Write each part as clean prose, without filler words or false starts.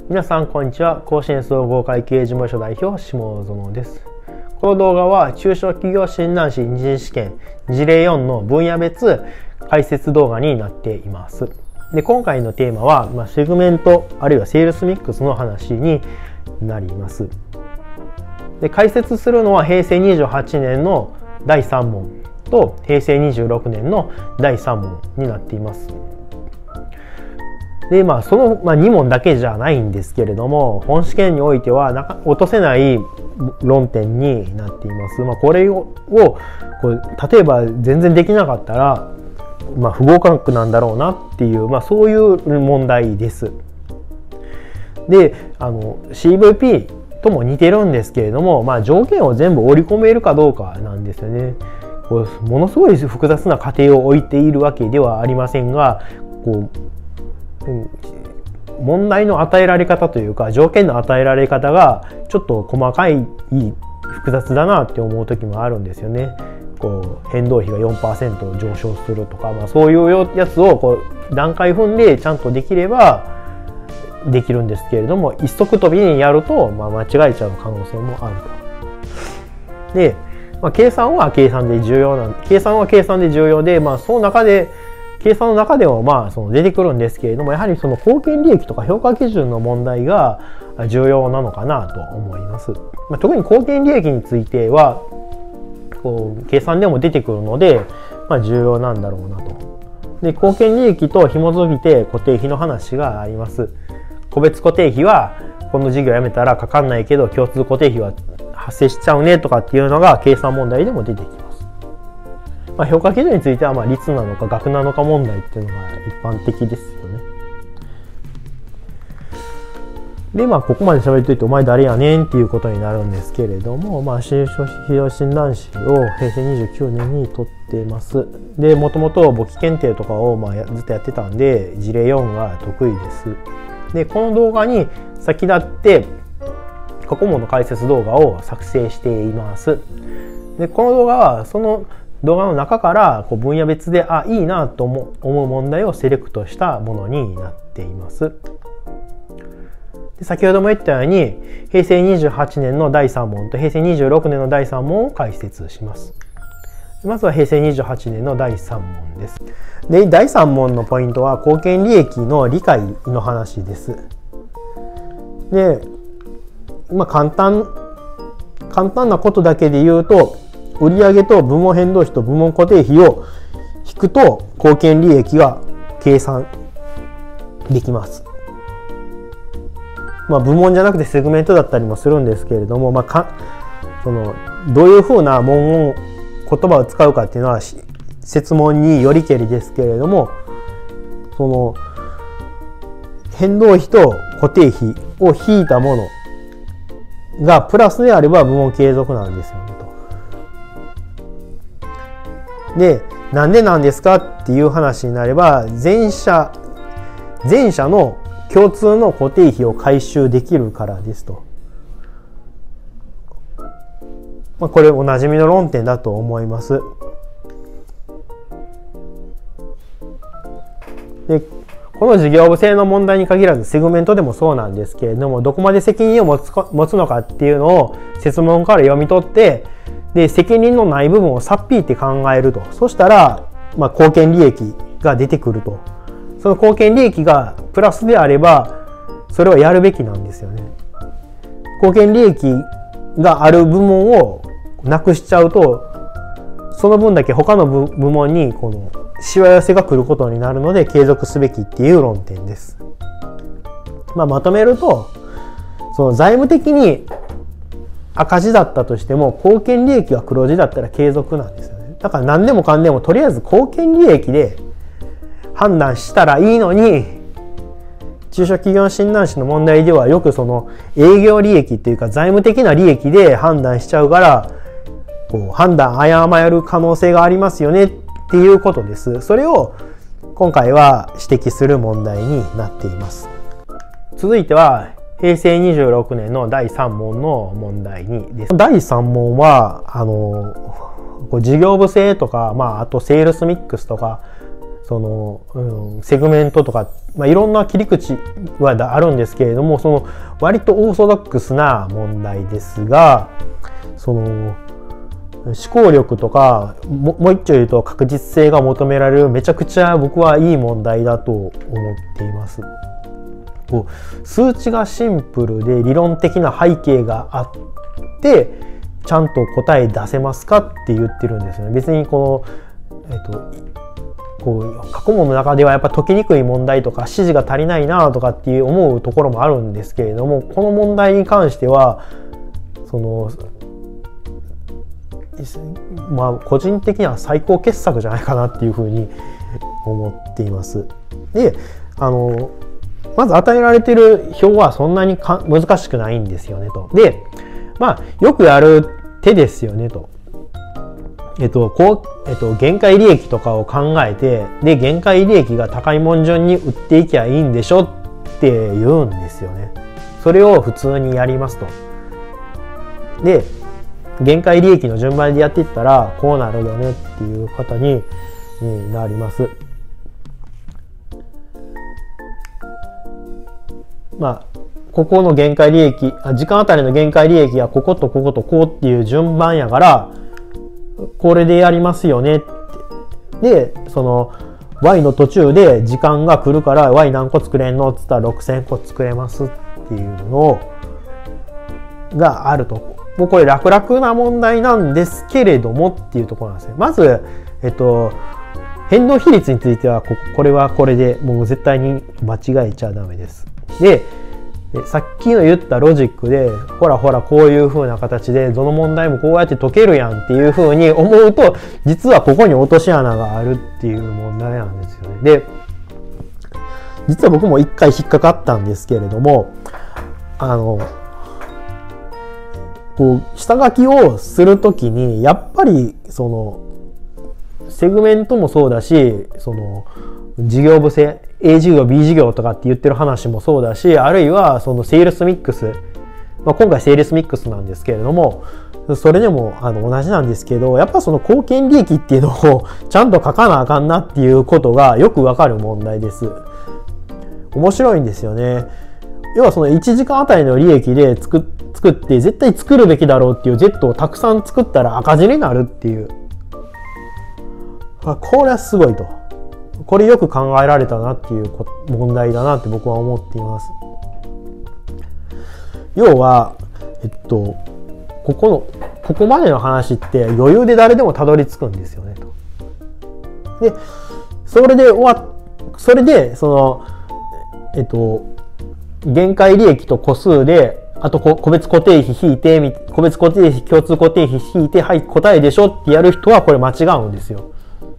皆さんこんにちは。甲子園総合会計事務所代表下園です。この動画は中小企業診断士二次試験事例4の分野別解説動画になっています。で、今回のテーマは、セグメントあるいはセールスミックスの話になります。で、解説するのは平成28年の第3問と平成26年の第3問になっています。で、その、2問だけじゃないんですけれども、本試験においては落とせない論点になっています。これを例えば全然できなかったら、不合格なんだろうなっていう、そういう問題です。で、CVP とも似てるんですけれども、条件を全部織り込めるかどうかなんですよね。ものすごい複雑な過程を置いているわけではありませんが、問題の与えられ方というか条件の与えられ方がちょっと細かい複雑だなって思う時もあるんですよね。変動費が 4% 上昇するとか、そういうやつを段階踏んでちゃんとできればできるんですけれども、一足飛びにやると、間違えちゃう可能性もあると。で、計算は計算で重要で、その中で計算の中でも出てくるんですけれども、やはりその貢献利益とか評価基準の問題が重要なのかなと思います。特に貢献利益については計算でも出てくるので、重要なんだろうなと。で、貢献利益と紐づいて固定費の話があります。個別固定費はこの事業やめたらかかんないけど共通固定費は発生しちゃうねとかっていうのが計算問題でも出てきます。評価基準については率なのか額なのか問題っていうのが一般的ですよね。で、ここまで喋っといてお前誰やねんっていうことになるんですけれども、中小企業診断士を平成29年に取っています。で、もともと簿記検定とかをずっとやってたんで事例4が得意です。で、この動画に先立って過去問の解説動画を作成しています。で、この動画はその動画の中から分野別でいいなと思う問題をセレクトしたものになっています。で、先ほども言ったように平成28年の第3問と平成26年の第3問を解説します。まずは平成28年の第3問です。で、第3問のポイントは貢献利益の理解の話です。で、簡単なことだけで言うと、売上と部門変動費と部門固定費を引くと貢献利益が計算できます。部門じゃなくてセグメントだったりもするんですけれども、どういうふうな言葉を使うかっていうのは設問によりけりですけれども、その変動費と固定費を引いたものがプラスであれば部門継続なんですよねと。で、なんでなんですかっていう話になれば、前者の共通の固定費を回収できるからですと。これおなじみの論点だと思います。で、この事業部性の問題に限らずセグメントでもそうなんですけれども、どこまで責任を持つのかっていうのを設問から読み取って、で、責任のない部分をさっぴいて考えると。そしたら、貢献利益が出てくると。その貢献利益がプラスであれば、それはやるべきなんですよね。貢献利益がある部門をなくしちゃうと、その分だけ他の部門にしわ寄せが来ることになるので継続すべきっていう論点です。まとめると、その財務的に赤字だったとしても貢献利益が黒字だったら継続なんですよね。だから何でもかんでもとりあえず貢献利益で判断したらいいのに、中小企業診断士の問題ではよくその営業利益っていうか財務的な利益で判断しちゃうから、判断誤る可能性がありますよねっていうことです。それを今回は指摘する問題になっています。続いては平成26年の第3問の問題にです。第3問は事業部性とか、あとセールスミックスとかその、セグメントとか、いろんな切り口はあるんですけれども、その割とオーソドックスな問題ですが、その思考力とかもう一丁言うと確実性が求められるめちゃくちゃ僕はいい問題だと思っています。こう数値がシンプルで理論的な背景があってちゃんと答え出せますかって言ってるんですよね。別にこう過去問の中ではやっぱ解きにくい問題とか指示が足りないなとかっていう思うところもあるんですけれども、この問題に関してはその個人的には最高傑作じゃないかなっていうふうに思っています。でまず与えられている表はそんなに難しくないんですよねと。でよくやる手ですよねと。限界利益とかを考えて、で限界利益が高いもん順に売っていきゃいいんでしょって言うんですよね。それを普通にやりますと。で限界利益の順番でやっていったらこうなるよねっていう方になります。ここの限界利益、時間あたりの限界利益はこことこことこうっていう順番やからこれでやりますよねって。でその Y の途中で時間が来るから Y 何個作れんのっつったら6000個作れますっていうのがあると。もうこれ楽々な問題なんですけれどもっていうところなんですね。まず、変動比率についてはこれはこれでもう絶対に間違えちゃダメです。でさっきの言ったロジックでほらこういう風な形でどの問題もこうやって解けるやんっていう風に思うと実はここに落とし穴があるっていう問題なんですよね。で実は僕も一回引っかかったんですけれどもこう下書きをするときにやっぱりそのセグメントもそうだしその事業部制 A 事業 B 事業とかって言ってる話もそうだし、あるいはそのセールスミックス、今回セールスミックスなんですけれどもそれでも同じなんですけど、やっぱその貢献利益っていうのをちゃんと書かなあかんなっていうことがよくわかる問題です。面白いんですよね。要はその1時間あたりの利益で作って絶対作るべきだろうっていう Z をたくさん作ったら赤字になるっていう、これはすごいと。これよく考えられたなっていう問題だなって僕は思っています。要はここまでの話って余裕で誰でもたどり着くんですよねと。でそれでその限界利益と個数であと個別固定費引いて個別固定費共通固定費引いてはい答えでしょってやる人はこれ間違うんですよ。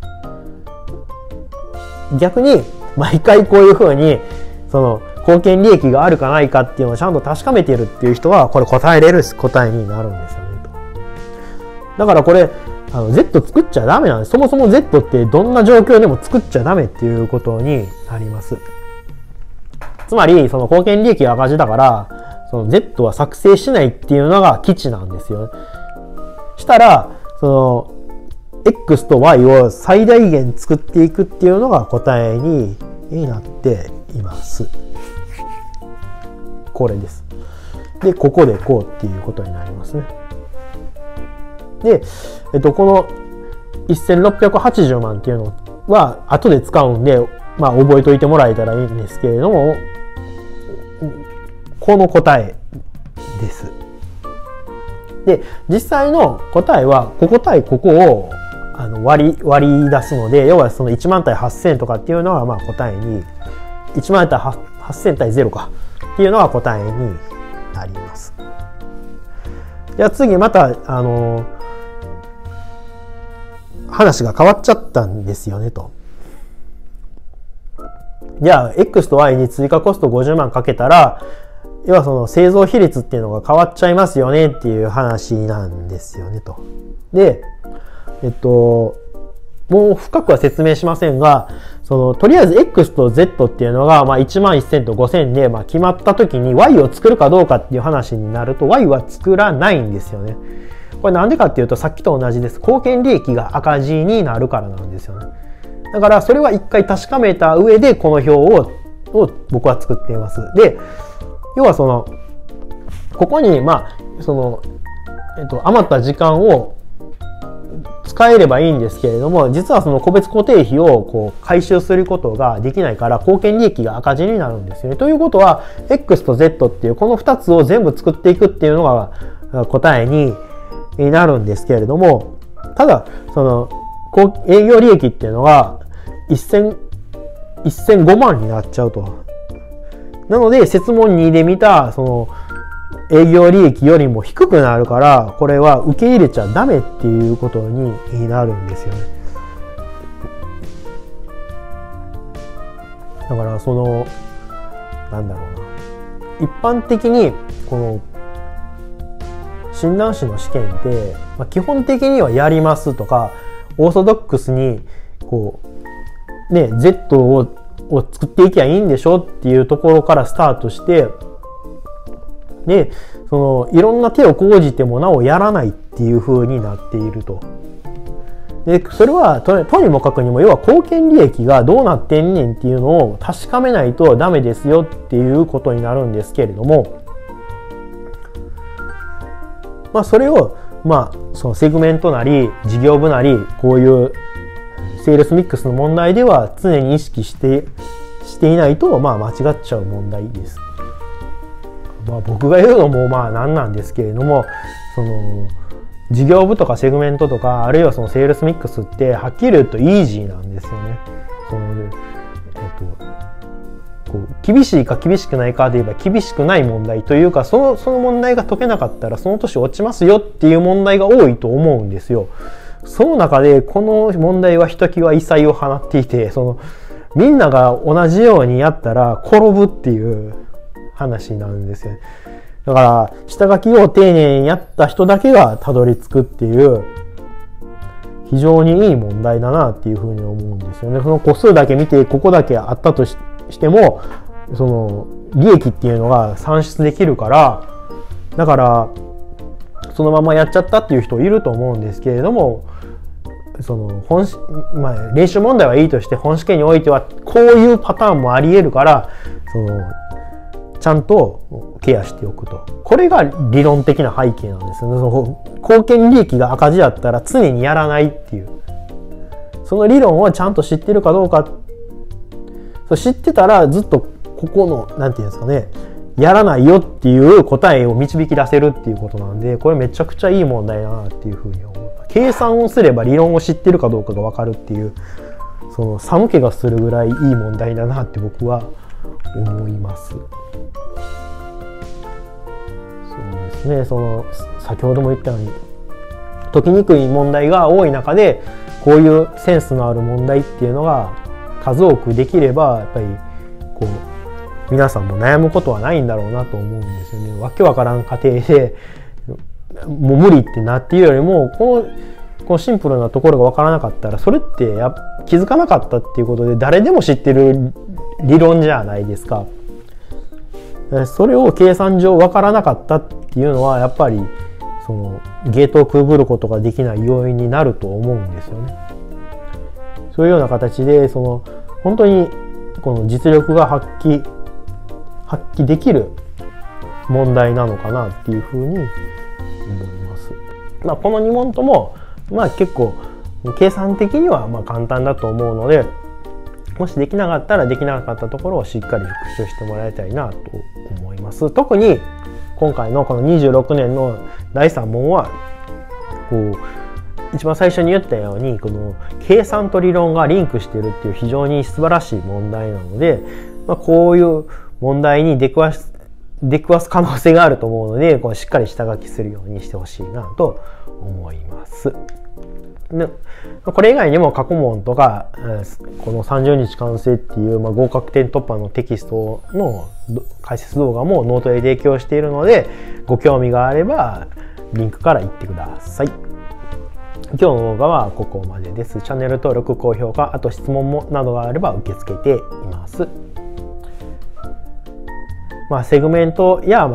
逆に毎回こういうふうにその貢献利益があるかないかっていうのをちゃんと確かめているっていう人はこれ答えれる答えになるんですよねと。だからこれZ 作っちゃダメなんです。そもそも Z ってどんな状況でも作っちゃダメっていうことになります。つまりその貢献利益が赤字だからその Z は作成しないっていうのが基地なんですよね。したらそのX と Y を最大限作っていくっていうのが答えになっています。これです。で、ここでこうっていうことになりますね。で、この1680万っていうのは後で使うんで、覚えといてもらえたらいいんですけれども、この答えです。で、実際の答えはここ対ここを割り出すので、要はその1万対8000とかっていうのは答えに1万対8000対0かっていうのが答えになります。じゃあ次また話が変わっちゃったんですよねと。じゃあ X と Y に追加コスト50万かけたら要はその製造比率っていうのが変わっちゃいますよねっていう話なんですよねと。でもう深くは説明しませんが、とりあえず X と Z っていうのが、1万1000と5000で、決まった時に Y を作るかどうかっていう話になると Y は作らないんですよね。これなんでかっていうとさっきと同じです。貢献利益が赤字になるからなんですよね。 だからそれは一回確かめた上でこの表を僕は作っています。で、要はここに余った時間を使えればいいんですけれども、実はその個別固定費を回収することができないから貢献利益が赤字になるんですよね。ということは X と Z っていうこの2つを全部作っていくっていうのが答えになるんですけれども、ただ営業利益っていうのが1005万になっちゃうと。なので設問2で見た営業利益よりも低くなるから、これは受け入れちゃダメっていうことになるんですよね。だからなんだろうな、一般的にこの診断士の試験って、基本的にはやりますとか、オーソドックスにZ を作っていきゃいいんでしょっていうところからスタートして、でいろんな手を講じてもなおやらないっていう風になっていると。でそれはとにもかくにも、要は貢献利益がどうなってんねんっていうのを確かめないとダメですよっていうことになるんですけれども、それをそのセグメントなり事業部なりこういうセールスミックスの問題では常に意識していないと間違っちゃう問題です。僕が言うのもなんなんですけれども、事業部とかセグメントとか、あるいはそのセールスミックスってはっきり言うとイージーなんですよね。厳しいか厳しくないかで言えば厳しくない問題というか、その問題が解けなかったらその年落ちますよっていう問題が多いと思うんですよ。その中でこの問題はひときわ異彩を放っていて、みんなが同じようにやったら転ぶっていう話なんですよ。だから下書きを丁寧にやった人だけがたどり着くっていう非常にいい問題だなっていうふうに思うんですよね。その個数だけ見てここだけあったとしても利益っていうのが算出できるから、だからそのままやっちゃったっていう人いると思うんですけれども、練習問題はいいとして本試験においてはこういうパターンもあり得るから、ちゃんとケアしておくと。これが理論的な背景なんですよね。貢献利益が赤字だったら常にやらないっていう、その理論をちゃんと知ってるかどうか、知ってたらずっとここのなんていうんですかね、やらないよっていう答えを導き出せるっていうことなんで、これめちゃくちゃいい問題だなっていうふうに思う。計算をすれば理論を知ってるかどうかが分かるっていう、寒気がするぐらいいい問題だなって僕は思います。そうですね、先ほども言ったように解きにくい問題が多い中で、こういうセンスのある問題っていうのが数多くできれば、やっぱり皆さんも悩むことはないんだろうなと思うんですよね。わけわからん過程でもう無理ってなっているよりも、このシンプルなところがわからなかったら、それって気づかなかったっていうことで誰でも知ってる理論じゃないですか。それを計算上わからなかったっていうのは、やっぱりゲートをくぐることができない要因になると思うんですよね。そういうような形で本当にこの実力が発揮できる問題なのかなっていうふうに思います。この2問とも結構計算的には簡単だと思うので、もしできなかったらできなかったところをしっかり復習してもらいたいなと思います。特に今回のこの26年の第3問は一番最初に言ったように、この計算と理論がリンクしているっていう非常に素晴らしい問題なので、こういう問題に出くわす可能性があると思うので、しっかり下書きするようにしてほしいなと思います。でこれ以外にも過去問とか、この30日完成っていう合格点突破のテキストの解説動画もノートで提供しているので、ご興味があればリンクから行ってください。今日の動画はここまでです。チャンネル登録、高評価、あと質問もなどがあれば受け付けています。セグメントや、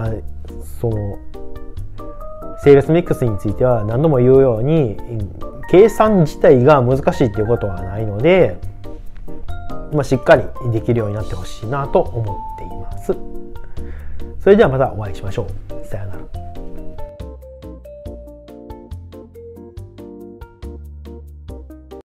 セールスミックスについては何度も言うように、計算自体が難しいっていうことはないので、 しっかりできるようになってほしいなと思っています。それではまたお会いしましょう。さようなら。